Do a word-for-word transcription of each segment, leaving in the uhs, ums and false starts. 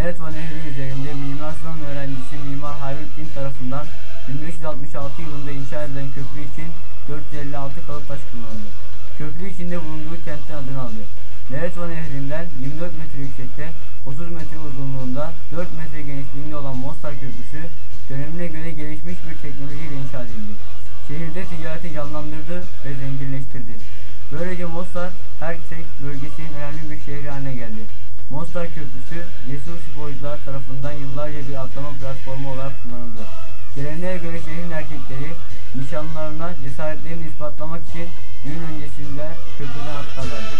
Neretva Nehri üzerinde Mimar Sinan öğrencisi Mimar Hayrettin tarafından bin beş yüz altmış altı yılında inşa edilen köprü için dört yüz elli altı kalıp taş kullanıldı. Köprü içinde bulunduğu kentin adını aldı. Neretva Nehri'nden yirmi dört metre yüksekte, otuz metre uzunluğunda, dört metre genişliğinde olan Mostar Köprüsü dönemine göre gelişmiş bir teknolojiyle inşa edildi. Şehirde ticareti canlandırdı ve zenginleştirdi. Böylece Mostar, Hersek bölgesinin önemli bir şehri haline geldi. Mostar Köprüsü, cesur sporcular tarafından yıllarca bir atlama platformu olarak kullanıldı. Geleneğe göre şehrin erkekleri, nişanlarına cesaretlerini ispatlamak için düğün öncesinde köprüden atlarlardı.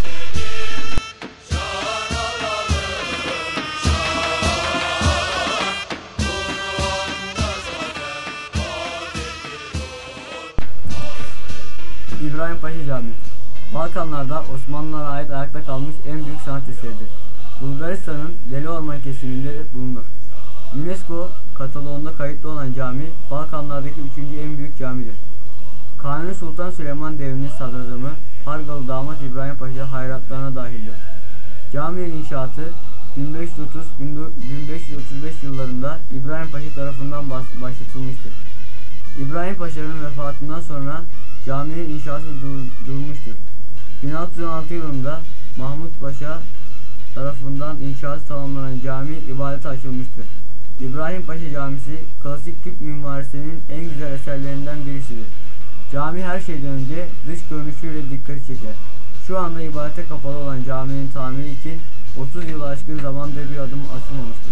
İbrahimpaşa Camii, Balkanlarda Osmanlılara ait ayakta kalmış en büyük sanat eseridir. Bulgaristan'ın Deli Orman kesiminde bulunur. UNESCO kataloğunda kayıtlı olan cami, Balkanlardaki üçüncü en büyük camidir. Kanuni Sultan Süleyman devrinin sadrazamı Pargalı damat İbrahim Paşa hayratlarına dahildir. Caminin inşaatı bin beş yüz otuz - bin beş yüz otuz beş yıllarında İbrahim Paşa tarafından başlatılmıştır. İbrahim Paşa'nın vefatından sonra caminin inşaatı dur durmuştur. bin altı yüz on altı yılında Mahmut Paşa tarafından inşaatı tamamlanan cami ibadete açılmıştır. İbrahim Paşa Camisi, klasik Türk mimarisinin en güzel eserlerinden birisidir. Cami her şeyden önce dış görünüşüyle dikkati çeker. Şu anda ibadete kapalı olan caminin tamiri için otuz yılı aşkın zamandır bir adım atılmamıştır.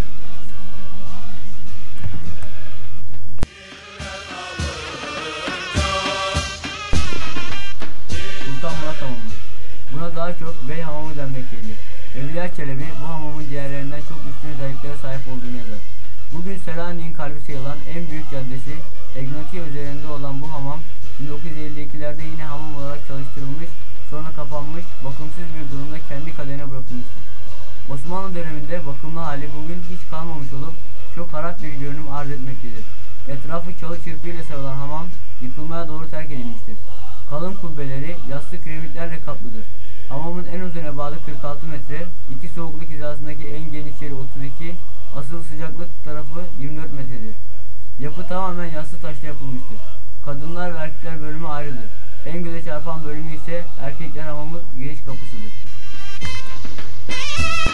Sultanmurat Hamamı. Buna daha çok Bey Hamamı denmektedir. Evliya Çelebi bu hamamın diğerlerinden çok üstün özelliklere sahip olduğunu yazar. Bugün Selanik'in kalbi sayılan en büyük caddesi Egnatia üzerinde olan bu hamam bin dokuz yüz elli ikilerde yine hamam olarak çalıştırılmış, sonra kapanmış, bakımsız bir durumda kendi kaderine bırakılmıştır. Osmanlı döneminde bakımlı hali bugün hiç kalmamış olup çok harap bir görünüm arz etmektedir. Etrafı çalı çırpıyla sarılan hamam yıkılmaya doğru terk edilmiştir. Kalın kubbeleri yassı kiremitlerle kaplıdır. Hamamın en uzun ebadı kırk altı metre, iki soğukluk hizasındaki en geniş yeri otuz iki, asıl sıcaklık tarafı yirmi dört metredir. Yapı tamamen yassı taşla yapılmıştır. Kadınlar ve erkekler bölümü ayrıdır. En göze çarpan bölümü ise erkekler hamamı giriş kapısıdır.